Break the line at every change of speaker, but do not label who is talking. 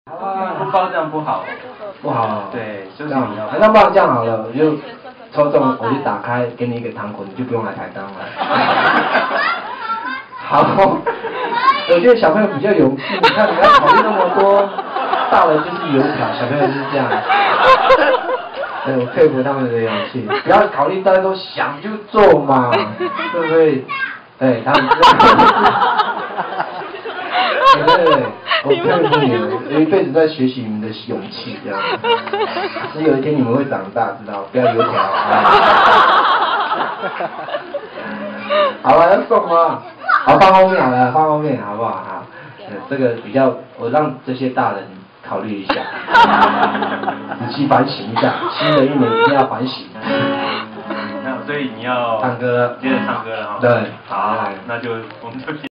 不包这样不好。
不好。
对，就是
你要。那不然这样好了，我就抽中，我就打开，给你一个糖果，你就不用来台当了。好，我觉得小朋友比较勇气，你看你要考虑那么多，大人就是油条，小朋友就是这样。对，我佩服他们的勇气，不要考虑大家都想就做嘛，对不对？对，他们知道。对，我佩服你们，有一辈子在学习你们的勇气，这样。所以有一天你们会长大，知道？不要油条。好了，要送吗？好，放后面好了，放后面好不好？好，这个比较，我让这些大人考虑一下，仔细反省一下，新的一年一定要反省。
那所以你要
唱歌，
接着唱歌了哈。
对，
好，那就我们就。